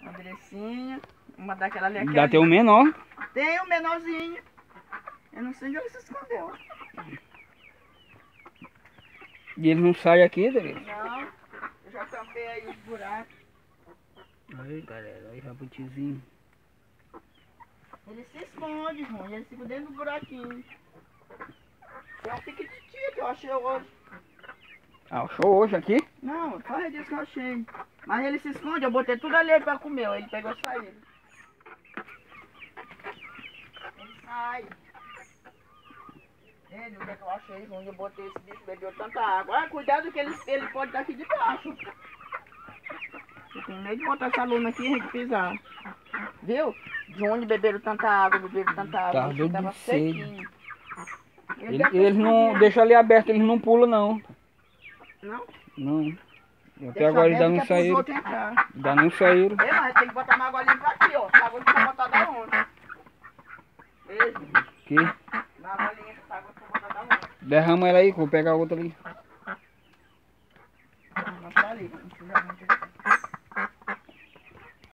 Uma brecinha. Uma daquela ali. Ainda tem um menor. Tem um menorzinho. Eu não sei onde ele se escondeu. E ele não sai aqui, Dele? Não. Eu já tampei aí os buracos. Aí, galera. Aí, jabutizinho. Ele se esconde, Rony. Ele fica dentro do buraquinho. É um piquititinho que eu achei hoje. Ah, achou hoje aqui? Não, faz disso que eu achei. Mas ele se esconde, eu botei tudo ali pra comer. Ele pegou e saiu. Ele sai. Ele, onde é que eu achei, onde eu botei esse bicho, bebeu tanta água. Ah, cuidado que ele pode estar aqui debaixo. Eu tenho medo de botar essa luna aqui e a gente pisar. Viu? De onde beberam tanta água, beberam tanta água. Tá O bicho doido tava de sede. sequinho. Eles não deixam ali aberto, eles não pulam não. Não? Não. Até Deixa agora eles aberto ainda não que é pros saíram. outros entrar. Ainda não saíram. Ei, mas tem que botar uma água limpa aqui, ó. Essa água que foi botada ontem. Ei, Aqui. uma água limpa, essa água que foi botada ontem. Derrama ela aí, que eu vou pegar outra ali. Não tá ali, não precisa muito.